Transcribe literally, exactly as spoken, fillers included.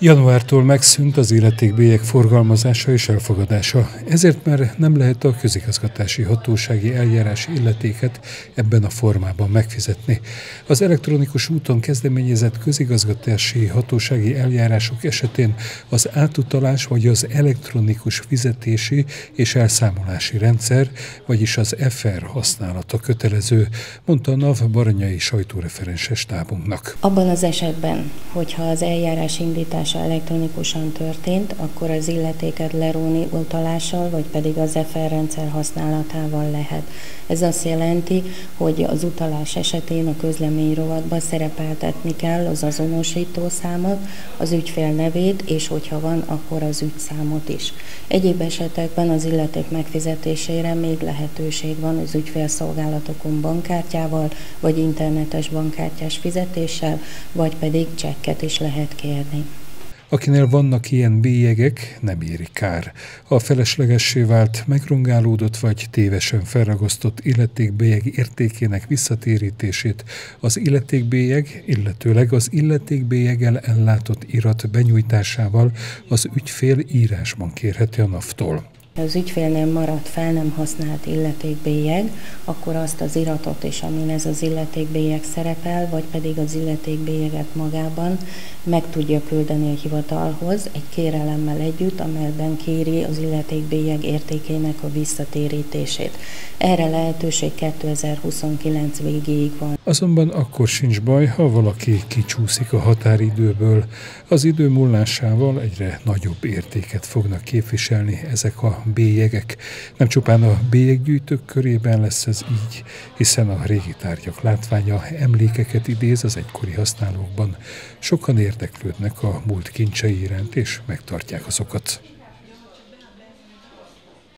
Januártól megszűnt az illetékbélyeg forgalmazása és elfogadása, ezért már nem lehet a közigazgatási hatósági eljárási illetéket ebben a formában megfizetni. Az elektronikus úton kezdeményezett közigazgatási hatósági eljárások esetén az átutalás vagy az elektronikus fizetési és elszámolási rendszer, vagyis az ef er használata kötelező, mondta a NAV baranyai sajtóreferense stábunknak. Abban az esetben, hogyha az eljárás indítása elektronikusan történt, akkor az illetéket leróni utalással, vagy pedig az ef er rendszer használatával lehet. Ez azt jelenti, hogy az utalás esetén a közlemény rovatban szerepeltetni kell az azonosítószámot, az ügyfél nevét, és hogyha van, akkor az ügyszámot is. Egyéb esetekben az illeték megfizetésére még lehetőség van az ügyfélszolgálatokon bankkártyával, vagy internetes bankkártyás fizetéssel, vagy pedig csekket is lehet kérni. Akinél vannak ilyen bélyegek, nem éri kár. Ha a feleslegessé vált, megrongálódott vagy tévesen felragasztott illetékbélyeg értékének visszatérítését az illetékbélyeg, illetőleg az illetékbélyeggel ellátott irat benyújtásával az ügyfél írásban kérheti a NAV-tól. Ha az ügyfélnél maradt fel nem használt illetékbélyeg, akkor azt az iratot is, amin ez az illetékbélyeg szerepel, vagy pedig az illetékbélyeget magában meg tudja küldeni a hivatalhoz egy kérelemmel együtt, amelyben kéri az illetékbélyeg értékének a visszatérítését. Erre lehetőség kétezer-huszonkilenc végéig van. Azonban akkor sincs baj, ha valaki kicsúszik a határidőből. Az idő múlásával egyre nagyobb értéket fognak képviselni ezek a bélyegek. Nem csupán a bélyeggyűjtők körében lesz ez így, hiszen a régi tárgyak látványa emlékeket idéz az egykori használókban. Sokan érdeklődnek a múlt kincsei iránt, és megtartják azokat.